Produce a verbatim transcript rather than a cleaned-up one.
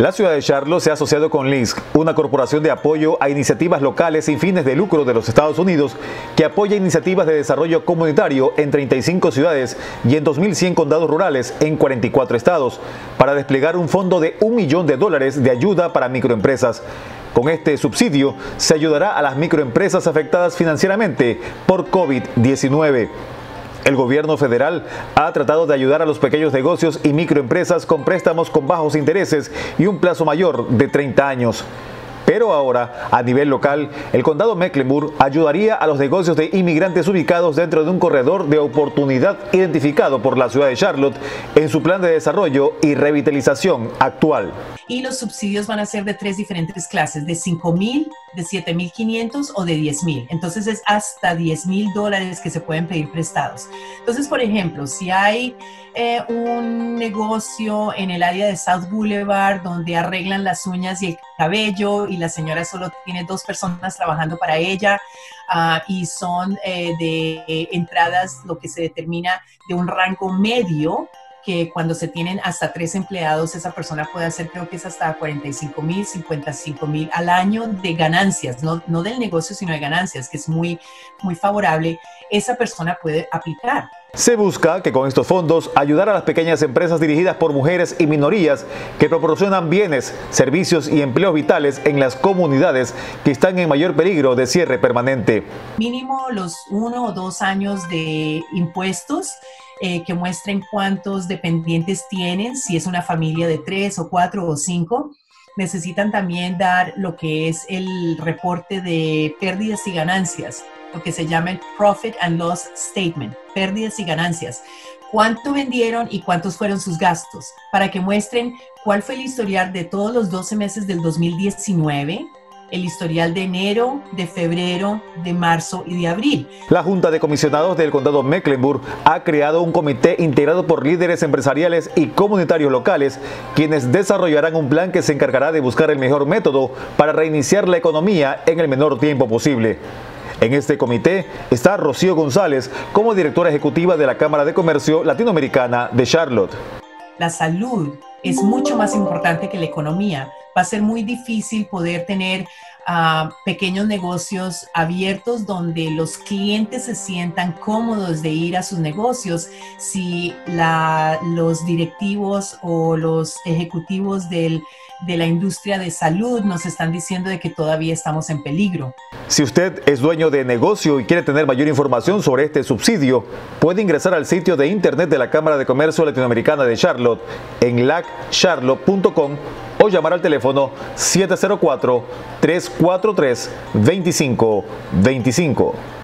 La ciudad de Charlotte se ha asociado con L I S C, una corporación de apoyo a iniciativas locales sin fines de lucro de los Estados Unidos, que apoya iniciativas de desarrollo comunitario en treinta y cinco ciudades y en dos mil cien condados rurales en cuarenta y cuatro estados, para desplegar un fondo de un millón de dólares de ayuda para microempresas. Con este subsidio se ayudará a las microempresas afectadas financieramente por COVID diecinueve. El gobierno federal ha tratado de ayudar a los pequeños negocios y microempresas con préstamos con bajos intereses y un plazo mayor de treinta años. Pero ahora, a nivel local, el condado Mecklenburg ayudaría a los negocios de inmigrantes ubicados dentro de un corredor de oportunidad identificado por la ciudad de Charlotte en su plan de desarrollo y revitalización actual. Y los subsidios van a ser de tres diferentes clases, de cinco mil, de siete mil quinientos o de diez mil. Entonces es hasta diez mil dólares que se pueden pedir prestados. Entonces, por ejemplo, si hay eh, un negocio en el área de South Boulevard donde arreglan las uñas y el cabello y la señora solo tiene dos personas trabajando para ella uh, y son eh, de eh, entradas, lo que se determina de un rango medio, que cuando se tienen hasta tres empleados, esa persona puede hacer, creo que es hasta cuarenta y cinco mil, cincuenta y cinco mil al año de ganancias, no, no del negocio, sino de ganancias, que es muy, muy favorable. Esa persona puede aplicar. Se busca que con estos fondos ayudar a las pequeñas empresas dirigidas por mujeres y minorías que proporcionan bienes, servicios y empleos vitales en las comunidades que están en mayor peligro de cierre permanente. Mínimo los uno o dos años de impuestos eh, que muestren cuántos dependientes tienen, si es una familia de tres o cuatro o cinco. Necesitan también dar lo que es el reporte de pérdidas y ganancias, lo que se llama el Profit and Loss Statement, pérdidas y ganancias. Cuánto vendieron y cuántos fueron sus gastos, para que muestren cuál fue el historial de todos los doce meses del dos mil diecinueve, el historial de enero, de febrero, de marzo y de abril. La Junta de Comisionados del Condado Mecklenburg ha creado un comité integrado por líderes empresariales y comunitarios locales, quienes desarrollarán un plan que se encargará de buscar el mejor método para reiniciar la economía en el menor tiempo posible. En este comité está Rocío González como directora ejecutiva de la Cámara de Comercio Latinoamericana de Charlotte. La salud es mucho más importante que la economía. Va a ser muy difícil poder tener uh, pequeños negocios abiertos donde los clientes se sientan cómodos de ir a sus negocios si la, los directivos o los ejecutivos del, de la industria de salud nos están diciendo de que todavía estamos en peligro. Si usted es dueño de negocio y quiere tener mayor información sobre este subsidio, puede ingresar al sitio de internet de la Cámara de Comercio Latinoamericana de Charlotte en L A C charlotte punto com o llamar al teléfono siete cero cuatro, tres cuatro tres, dos cinco dos cinco.